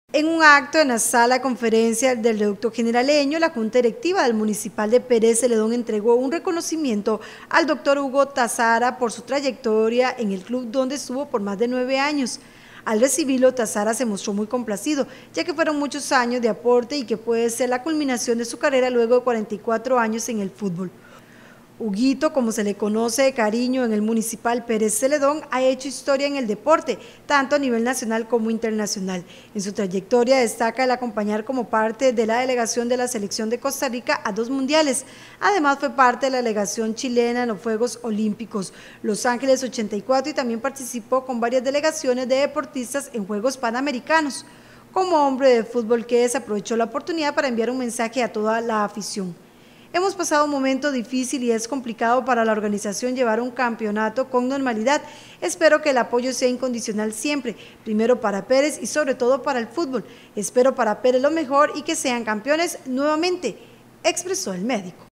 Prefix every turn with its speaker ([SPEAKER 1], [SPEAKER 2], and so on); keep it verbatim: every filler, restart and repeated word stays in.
[SPEAKER 1] En un acto en la sala de conferencias del Reducto Generaleño, la Junta Directiva del Municipal de Pérez Celedón entregó un reconocimiento al doctor Hugo Tazara por su trayectoria en el club donde estuvo por más de nueve años. Al recibirlo, Tazara se mostró muy complacido, ya que fueron muchos años de aporte y que puede ser la culminación de su carrera luego de cuarenta y cuatro años en el fútbol. Huguito, como se le conoce de cariño en el Municipal Pérez Celedón, ha hecho historia en el deporte, tanto a nivel nacional como internacional. En su trayectoria destaca el acompañar como parte de la delegación de la selección de Costa Rica a dos mundiales. Además fue parte de la delegación chilena en los Juegos Olímpicos Los Ángeles ochenta y cuatro y también participó con varias delegaciones de deportistas en Juegos Panamericanos. Como hombre de fútbol que es, aprovechó la oportunidad para enviar un mensaje a toda la afición. Hemos pasado un momento difícil y es complicado para la organización llevar un campeonato con normalidad. Espero que el apoyo sea incondicional siempre, primero para Pérez y sobre todo para el fútbol. Espero para Pérez lo mejor y que sean campeones nuevamente, expresó el médico.